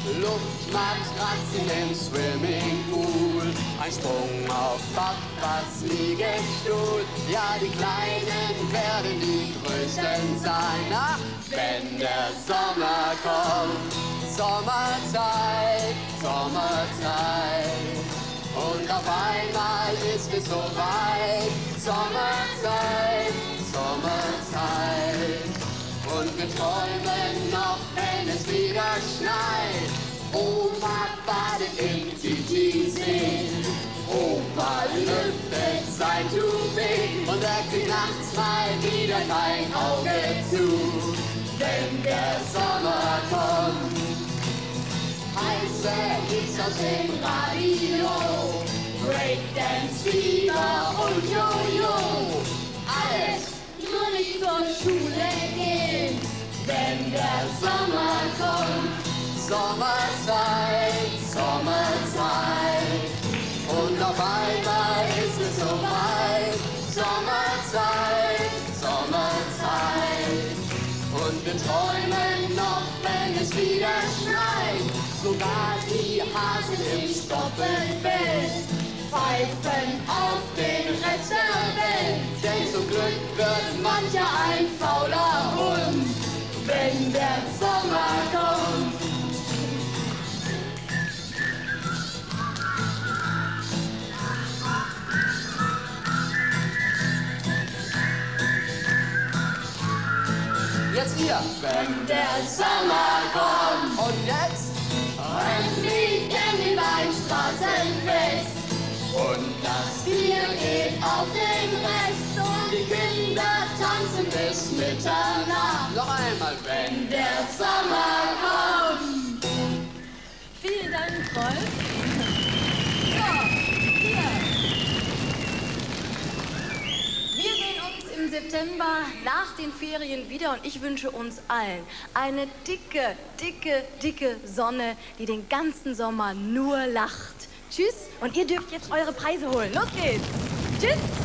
Luftmatratzen im Swimmingpool, ein Sprung auf Papas Liegestuhl. Ja, die Kleinen werden die Größten sein. Ach, wenn der Sommer kommt, Sommerzeit, Sommerzeit. Und auf einmal ist es soweit, Sommerzeit, Sommerzeit. Und wir träumen noch, wenn es wieder schneit. Oma badet im Titisee, Opa lüftet sein Toupet und er kriegt nachts mal wieder kein Auge zu. Wenn der Sommer kommt, heiße Hits aus dem Radio, Breakdance, Fieber und Jojo. Alles nur nicht zur Schule gehen, wenn der Sommer kommt. Sommerzeit, Sommerzeit. Und auf einmal ist es soweit. Sommerzeit, Sommerzeit. Und wir träumen noch, wenn es wieder schneit. Sogar die Hasen im Stoppelfeld pfeifen auf den Rest der Welt. Denn zum Glück wird mancher ein fauler Hund, wenn der Sommer kommt. Jetzt hier. Wenn der Sommer kommt. Und jetzt? Ein Weekend über ein Straßenfest. Und das Bier geht auf den Rest. Und die Kinder tanzen bis Mitternacht. Noch einmal. Wenn der Sommer kommt. Vielen Dank, Rolf. So, hier. Wir sehen uns im September nach den Ferien wieder und ich wünsche uns allen eine dicke, dicke, dicke Sonne, die den ganzen Sommer nur lacht. Tschüss und ihr dürft jetzt eure Preise holen. Los geht's. Tschüss.